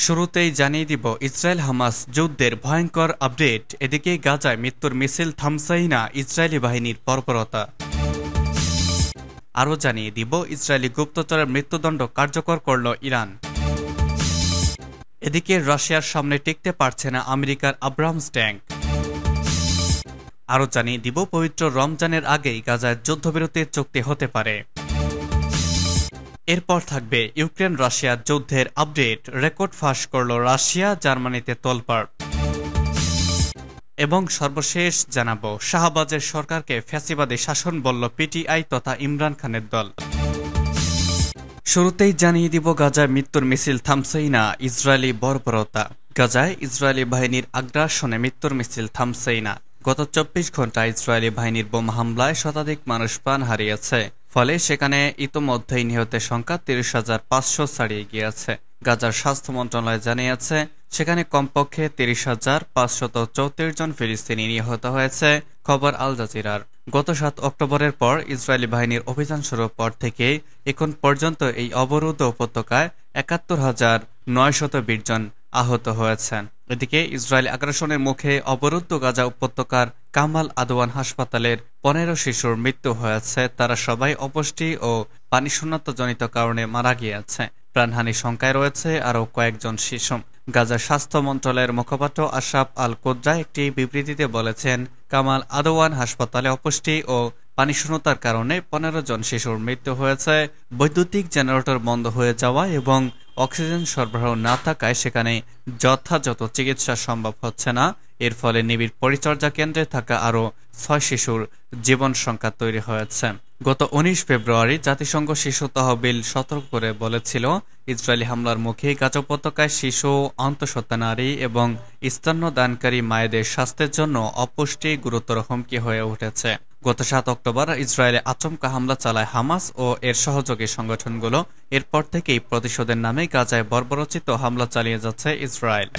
শুরুতেই জানিয়ে দিব ইসরায়েল হামাস যুদ্ধের ভয়ঙ্কর আপডেট। এদিকে গাজায় মৃত্যুর মিছিল থামছেই না ইসরায়েলি বাহিনীর বর্বরতা। আরও জানিয়ে দিব ইসরায়েলি গুপ্তচরের মৃত্যুদণ্ড কার্যকর করল ইরান। এদিকে রাশিয়ার সামনে টিকতে পারছে না আমেরিকার আব্রাহামস ট্যাঙ্ক। আরও জানিয়ে দিব পবিত্র রমজানের আগেই গাজায় যুদ্ধবিরতির চুক্তি হতে পারে। এরপর থাকবে ইউক্রেন রাশিয়ার যুদ্ধের আপডেট, রেকর্ড ফাঁস করল রাশিয়া, জার্মানিতে তোলপাড়। এবং সর্বশেষ জানাবো শাহবাজের সরকারকে ফ্যাসিবাদী শাসন বলল পিটিআই তথা ইমরান খানের দল। শুরুতেই জানিয়ে দিব গাজায় মৃত্যুর মিছিল থামছেই না, ইসরায়েলি বর্বরতা। গাজায় ইসরায়েলি বাহিনীর আগ্রাসনে মৃত্যুর মিছিল থামছেই না। গত 24 ঘন্টায় ইসরায়েলি বাহিনীর বোমা হামলায় শতাধিক মানুষ প্রাণ হারিয়েছে। ফলে সেখানে ইতোমধ্যেই নিহতের সংখ্যা 30,500 ছাড়িয়ে গিয়েছে। গাজার স্বাস্থ্য মন্ত্রণালয় জানিয়েছে সেখানে কমপক্ষে 30,534 জন ফিলিস্তিনি নিহত হয়েছে। খবর আল জাজিরার। গত 7 অক্টোবরের পর ইসরায়েলি বাহিনীর অভিযান শুরুর পর থেকে এখন পর্যন্ত এই অবরুদ্ধ উপত্যকায় 71,920 জন আহত হয়েছেন। এদিকে ইসরায়েল আগ্রাসনের মুখে অবরুদ্ধ গাজা উপত্যকার কামাল আদওয়ান হাসপাতালের 15 শিশুর মৃত্যু হয়েছে। তারা সবাই অপুষ্টি ও পানিশূন্যতাজনিত কারণে মারা গিয়েছে। প্রাণহানির শঙ্কায় রয়েছে আরও কয়েকজন শিশু। গাজার স্বাস্থ্য মন্ত্রণালয়ের মুখপাত্র আশরাফ আল কুদ্রা একটি বিবৃতিতে বলেছেন, কামাল আদওয়ান হাসপাতালে অপুষ্টি ও পানিশূন্যতার কারণে 15 জন শিশুর মৃত্যু হয়েছে। বৈদ্যুতিক জেনারেটর বন্ধ হয়ে যাওয়া এবং অক্সিজেন সরবরাহ না থাকায় সেখানে যথাযথ চিকিৎসা সম্ভব হচ্ছে না। এর ফলে নিবিড় পরিচর্যা কেন্দ্রে থাকা আরও 6 শিশুর জীবন সংকট তৈরি হয়েছে। গত 19 ফেব্রুয়ারি জাতিসংঘ শিশু তহবিল সতর্ক করে বলেছিল, ইসরায়েলি হামলার মুখে গাজা উপত্যকায় শিশু, অন্তঃসত্ত্বা নারী এবং স্তন্যদানকারী মায়েদের স্বাস্থ্যের জন্য অপুষ্টি গুরুতর হুমকি হয়ে উঠেছে। গত 7 অক্টোবর ইসরায়েলে আচমকা হামলা চালায় হামাস ও এর সহযোগী সংগঠনগুলো। এরপর থেকেই প্রতিশোধের নামে গাজায় বর্বরোচিত হামলা চালিয়ে যাচ্ছে ইসরায়েল।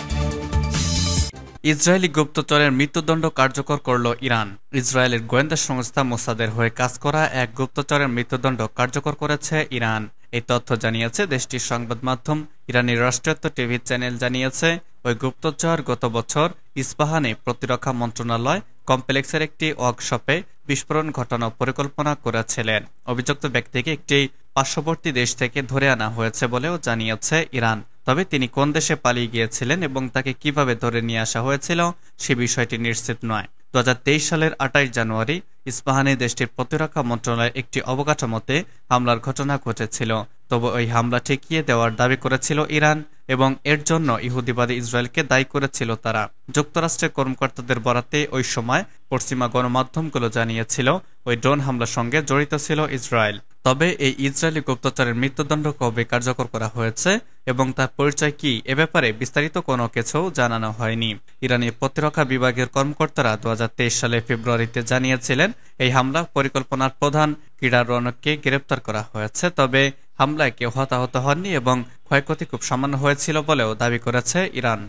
ইসরায়েলি গুপ্তচরের মৃত্যুদণ্ড কার্যকর করল ইরান। ইসরায়েলের গোয়েন্দা সংস্থা মোসাদের হয়ে কাজ করা এক গুপ্তচরের মৃত্যুদণ্ড কার্যকর করেছে ইরান। এই তথ্য জানিয়েছে দেশটির সংবাদ মাধ্যম। ইরানের রাষ্ট্রায়ত্ত টিভি চ্যানেল জানিয়েছে, ওই গুপ্তচর গত বছর ইস্পাহানে প্রতিরক্ষা মন্ত্রণালয় কমপ্লেক্সের একটি ওয়ার্কশপে বিস্ফোরণ ঘটানোর পরিকল্পনা করেছিলেন। অভিযুক্ত ব্যক্তিকে একটি পার্শ্ববর্তী দেশ থেকে ধরে আনা হয়েছে বলেও জানিয়েছে ইরান। তবে তিনি কোন দেশে পালিয়ে গিয়েছিলেন এবং তাকে কিভাবে ধরে নিয়ে আসা হয়েছিল সে বিষয়টি নিশ্চিত নয়। 2023 সালের 28 জানুয়ারি ইস্পাহানে দেশটির প্রতিরক্ষা মন্ত্রণালয়ের একটি অবকাঠামোতে হামলার ঘটনা ঘটেছিল। তবে ওই হামলা ঠেকিয়ে দেওয়ার দাবি করেছিল ইরান এবং এর জন্য ইহুদিবাদী ইসরায়েলকে দায়ী করেছিল তারা। যুক্তরাষ্ট্রের কর্মকর্তাদের বরাতে ওই সময় পশ্চিমা গণমাধ্যমগুলো জানিয়েছিল ওই ড্রোন হামলার সঙ্গে জড়িত ছিল ইসরায়েল। তবে এই ইসরায়েলি গুপ্তচরের মৃত্যুদণ্ড কবে কার্যকর করা হয়েছে এবং তার পরিচয় কি, এ ব্যাপারে বিস্তারিত কোনো কিছু জানানো হয়নি। ইরানের প্রতিরক্ষা বিভাগের কর্মকর্তারা 2023 সালে ফেব্রুয়ারিতে জানিয়েছিলেন এই হামলা পরিকল্পনার প্রধান ক্রীড়ারণককে গ্রেপ্তার করা হয়েছে। তবে হামলায় কেউ হতাহত হননি এবং ক্ষয়ক্ষতি খুব সামান্য হয়েছিল বলেও দাবি করেছে ইরান।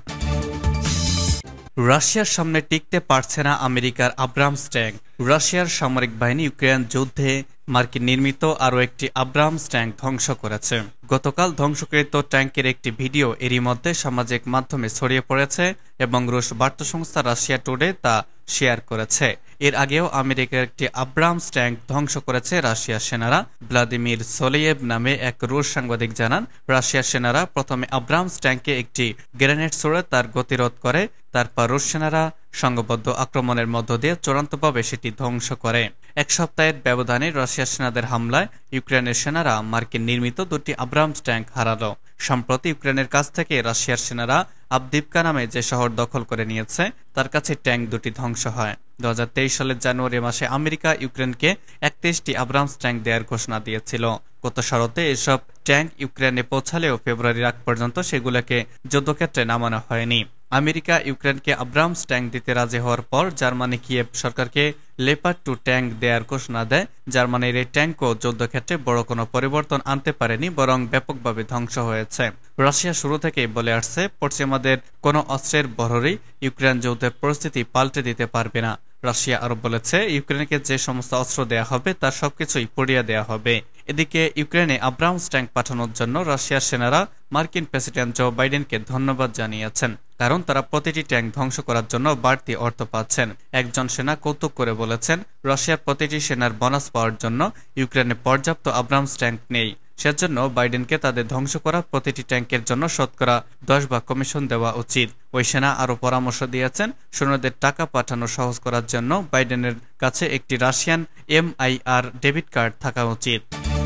রাশিয়ার সামনে টিকতে পারছে না আমেরিকার আব্রাহামস ট্যাঙ্ক। রাশিয়ার সামরিক বাহিনী ইউক্রেন যুদ্ধে মার্কিন নির্মিত আরও একটি আব্রাহামস ট্যাঙ্ক ধ্বংস করেছে। গতকাল ধ্বংসকৃত ট্যাঙ্কের একটি ভিডিও এরই মধ্যে সামাজিক মাধ্যমে ছড়িয়ে পড়েছে এবং রুশ বার্তা সংস্থা রাশিয়া টুডে তা শেয়ার করেছে। এর আগেও আমেরিকার একটি আব্রাহামস ট্যাঙ্ক ধ্বংস করেছে রাশিয়ার সেনারা। ভ্লাদিমির সোলিয়েভ নামে এক রুশ সাংবাদিক জানান, রাশিয়ার সেনারা প্রথমে আব্রাহামস ট্যাঙ্কে একটি গ্রেনেড ছুড়ে তার গতিরোধ করে। তারপর রুশ সেনারা সংঘবদ্ধ আক্রমণের মধ্য দিয়ে চূড়ান্তভাবে সেটি ধ্বংস করে। এক সপ্তাহের ব্যবধানে রাশিয়ার সেনাদের হামলায় ইউক্রেনের সেনারা মার্কিন নির্মিত 2টি আব্রাহামস ট্যাঙ্ক হারালো। সম্প্রতি ইউক্রেনের কাছ থেকে রাশিয়ার সেনারা আবদিভকা নামে যে শহর দখল করে নিয়েছে তার কাছে ট্যাঙ্ক 2টি ধ্বংস হয়। 2023 সালের জানুয়ারি মাসে আমেরিকা ইউক্রেনকে 31টি আব্রাহামস ট্যাঙ্ক দেওয়ার ঘোষণা দিয়েছিল। গত শরতে এসব ট্যাঙ্ক ইউক্রেনে পৌঁছালেও ফেব্রুয়ারির আগ পর্যন্ত সেগুলোকে যুদ্ধক্ষেত্রে নামানো হয়নি। আমেরিকা ইউক্রেনকে আব্রাহামস ট্যাঙ্ক দিতে রাজি হওয়ার পর জার্মানি কিয়েভ সরকারকে লেপার্ড 2 ট্যাঙ্ক দেওয়ার ঘোষণা দেয়। জার্মানির এই ট্যাঙ্কও যুদ্ধক্ষেত্রে বড় কোনো পরিবর্তন আনতে পারেনি, বরং ব্যাপকভাবে ধ্বংস হয়েছে। রাশিয়া শুরু থেকেই বলে আসছে পশ্চিমাদের কোনো অস্ত্রের বহরই ইউক্রেন যুদ্ধের পরিস্থিতি পাল্টে দিতে পারবে না। রাশিয়া আরও বলেছে, ইউক্রেনকে যে সমস্ত অস্ত্র দেয়া হবে তার সবকিছুই পুড়িয়ে দেয়া হবে। এদিকে ইউক্রেনে আব্রামস ট্যাঙ্ক পাঠানোর জন্য রাশিয়ার সেনারা মার্কিন প্রেসিডেন্ট জো বাইডেনকে ধন্যবাদ জানিয়েছেন, কারণ তারা প্রতিটি ট্যাঙ্ক ধ্বংস করার জন্য বাড়তি অর্থ পাচ্ছেন। একজন সেনা কৌতুক করে বলেছেন, রাশিয়ার প্রতিটি সেনার বোনাস পাওয়ার জন্য ইউক্রেনে পর্যাপ্ত আব্রামস ট্যাঙ্ক নেই। সেজন্য বাইডেনকে তাদের ধ্বংস করা প্রতিটি ট্যাঙ্কের জন্য শতকরা 10 ভাগ কমিশন দেওয়া উচিত। ওই সেনা আরও পরামর্শ দিয়েছেন, সৈন্যদের টাকা পাঠানো সহজ করার জন্য বাইডেনের কাছে একটি রাশিয়ান MIR ডেবিট কার্ড থাকা উচিত।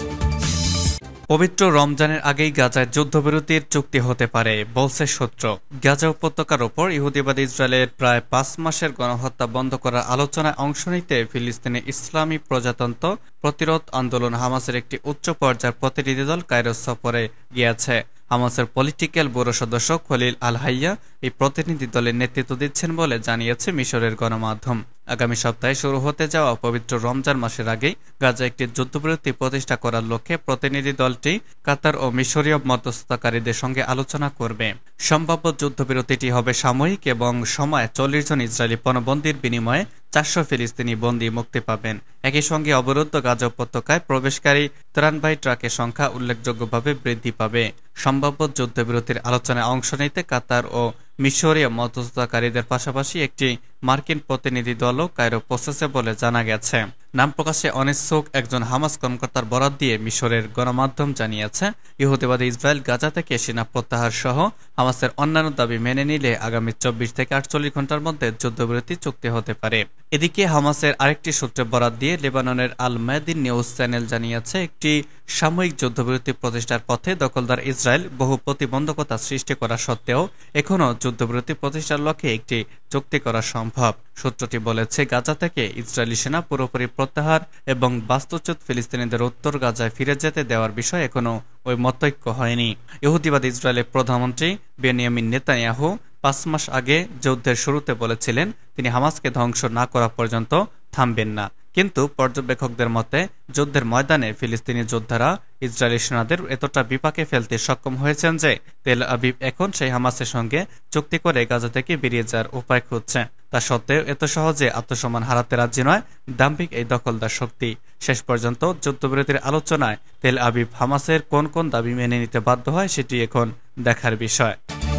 পবিত্র রমজানের আগেই গাজায় যুদ্ধবিরতির চুক্তি হতে পারে, বলছে সূত্র। গাজা উপত্যকার ওপর ইহুদিবাদী ইসরায়েলের প্রায় 5 মাসের গণহত্যা বন্ধ করার আলোচনায় অংশ নিতে ফিলিস্তিনে ইসলামী প্রজাতন্ত্র প্রতিরোধ আন্দোলন হামাসের একটি উচ্চ পর্যায়ের প্রতিনিধি দল কায়রো সফরে গিয়েছে। হামাসের পলিটিক্যাল ব্যুরো সদস্য খলিল আল হাইয়া এই প্রতিনিধি দলের নেতৃত্ব দিচ্ছেন বলে জানিয়েছে মিশরের গণমাধ্যম। আগামী সপ্তাহে শুরু হতে যাওয়া পবিত্র রমজান মাসের আগেই গাজা একটি যুদ্ধবিরতি প্রতিষ্ঠা করার লক্ষ্যে প্রতিনিধি দলটি কাতার ও মিশরীয় মধ্যস্থতাকারীদের সঙ্গে আলোচনা করবে। সম্ভাব্য যুদ্ধবিরতিটি হবে সাময়িক এবং সময় 40 জন ইসরায়েলি পণবন্দির বিনিময়ে 400 ফিলিস্তিনি বন্দী মুক্তি পাবেন। একই সঙ্গে অবরুদ্ধ গাজা উপত্যকায় প্রবেশকারী ত্রাণবাহী ট্রাকের সংখ্যা উল্লেখযোগ্যভাবে বৃদ্ধি পাবে। সম্ভাব্য যুদ্ধবিরতির আলোচনায় অংশ নিতে কাতার ও মিশরীয় মধ্যস্থতাকারীদের পাশাপাশি একটি মার্কিন প্রতিনিধি দলও কায়রো পৌঁছেছে বলে জানা গেছে। নাম প্রকাশে অনিচ্ছুক একজন হামাস কর্মকর্তার বরাত দিয়ে মিশরের গণমাধ্যম জানিয়েছে, ইহুদিবাদী ইসরায়েল গাজা থেকে সেনা প্রত্যাহার সহ হামাসের অন্যান্য দাবি মেনে নিলে আগামী 24 থেকে 48 ঘন্টার মধ্যে যুদ্ধবিরতি চুক্তি হতে পারে। এদিকে হামাসের আরেকটি সূত্রে বরাত দিয়ে লেবাননের আল মায়াদিন নিউজ চ্যানেল জানিয়েছে, একটি সাময়িক যুদ্ধবিরতি প্রতিষ্ঠার পথে দখলদার ইসরায়েল বহু প্রতিবন্ধকতা সৃষ্টি করা সত্ত্বেও এখনও যুদ্ধবিরতি প্রতিষ্ঠার লক্ষ্যে একটি চুক্তি করা সম্ভব। সূত্রটি বলেছে, গাজা থেকে ইসরায়েলি সেনা পুরোপুরি প্রত্যাহার এবং বাস্তুচ্যুত ফিলিস্তিনিদের উত্তর গাজায় ফিরে যেতে দেওয়ার বিষয়ে এখনও ওই মতৈক্য হয়নি। ইহুদিবাদী ইসরায়েলের প্রধানমন্ত্রী বেনিয়ামিন নেতানিয়াহু 5 মাস আগে যুদ্ধের শুরুতে বলেছিলেন তিনি হামাসকে ধ্বংস না করা পর্যন্ত থামবেন না। কিন্তু পর্যবেক্ষকদের মতে যুদ্ধের ময়দানে ফিলিস্তিনি যোদ্ধারা ইসরায়েলি সেনাদের এতটা বিপাকে ফেলতে সক্ষম হয়েছেন যে তেল আবিব এখন সেই হামাসের সঙ্গে চুক্তি করে গাজা থেকে বেরিয়ে যাওয়ার উপায় খুঁজছে। তা সত্ত্বেও এত সহজে আত্মসম্মান হারাতে রাজি নয় দাম্ভিক এই দখলদার শক্তি। শেষ পর্যন্ত যুদ্ধবিরতির আলোচনায় তেল আবিব হামাসের কোন কোন দাবি মেনে নিতে বাধ্য হয় সেটি এখন দেখার বিষয়।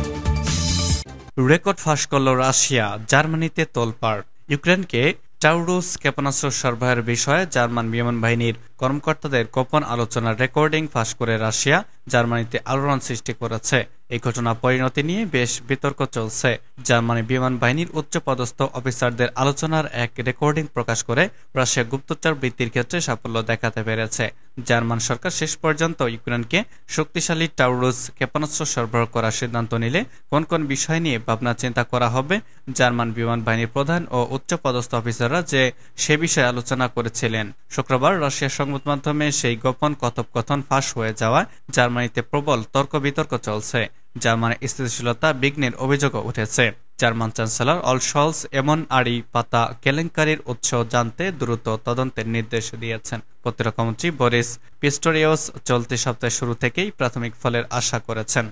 রেকর্ড ফাঁস করল রাশিয়া, জার্মানিতে তোলপাড়। ইউক্রেনকে টাউরুস ক্ষেপণাস্ত্র সরবরাহের বিষয়ে জার্মান বিমান বাহিনীর কর্মকর্তাদের গোপন আলোচনার রেকর্ডিং ফাঁস করে রাশিয়া জার্মানিতে আলোড়ন সৃষ্টি করেছে। এই ঘটনা পরিণতি নিয়ে বেশ বিতর্ক চলছে। জার্মানি বিমান বাহিনীর উচ্চপদস্থ অফিসারদের আলোচনার এক রেকর্ডিং প্রকাশ করে রাশিয়া গুপ্তচর বৃত্তির ক্ষেত্রে সাফল্য দেখাতে পেরেছে। জার্মান সরকার শেষ পর্যন্ত ইউক্রেনকে শক্তিশালী টাউরুস ক্ষেপণাস্ত্র সরবরাহ করার সিদ্ধান্ত নিলে কোন কোন বিষয় নিয়ে ভাবনা চিন্তা করা হবে, জার্মান বিমান বাহিনীর প্রধান ও উচ্চপদস্থ অফিসাররা যে সে বিষয়ে আলোচনা করেছিলেন। শুক্রবার রাশিয়ার সংবাদ মাধ্যমে সেই গোপন কথোপকথন ফাঁস হয়ে যাওয়ায় জার্মানিতে প্রবল তর্ক বিতর্ক চলছে। জার্মানির স্থিতিশীলতা বিঘ্নের অভিযোগও উঠেছে। জার্মান চ্যান্সেলর অলশলস এমন আড়ি পাতা কেলেঙ্কারির উৎস জানতে দ্রুত তদন্তের নির্দেশ দিয়েছেন। প্রতিরক্ষামন্ত্রী বরিস পিস্টোরিয়াস চলতি সপ্তাহের শুরু থেকেই প্রাথমিক ফলের আশা করেছেন।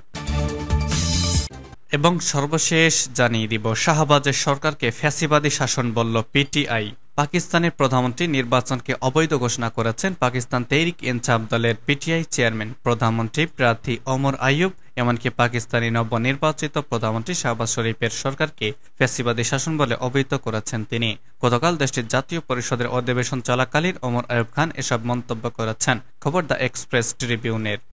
এবং সর্বশেষ জানিয়ে দিব, শাহবাজের সরকারকে ফ্যাসিবাদী শাসন বলল পিটিআই। পাকিস্তানের প্রধানমন্ত্রী নির্বাচনকে অবৈধ ঘোষণা করেছেন পাকিস্তান তেহরিক ইনসাফ দলের পিটিআই চেয়ারম্যান প্রধানমন্ত্রী প্রার্থী ওমর আইয়ুব। এমনকি পাকিস্তানি নবনির্বাচিত প্রধানমন্ত্রী শাহবাজ শরীফের সরকারকে ফ্যাসিবাদী শাসন বলে অভিহিত করেছেন তিনি। গতকাল দেশটির জাতীয় পরিষদের অধিবেশন চলাকালীন ওমর আইয়ুব খান এসব মন্তব্য করেছেন। খবর দ্য এক্সপ্রেস ট্রিবিউনের।